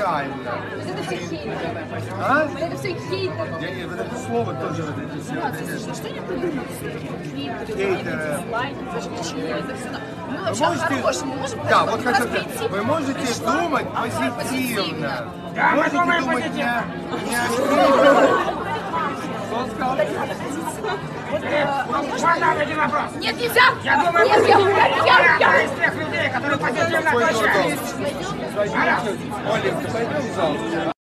случайно. Это все хейтеры. А? Это все хейтеры. Я вот это слово тоже вот эти все. Да, слушай, что они придумали? Хейтеры. Дизлайки, зажигание, это все. Мы Вы вообще можете, хорошие, мы можем да, вот хочу сказать, вы можете думать позитивно. Можете думать не о хейтерах. Кто сказал? Можно один вопрос? Нет, нельзя! Я думаю, нет, я из тех людей, которые позитивно Какой отвечают. трудом? Олег, пойдем в зал.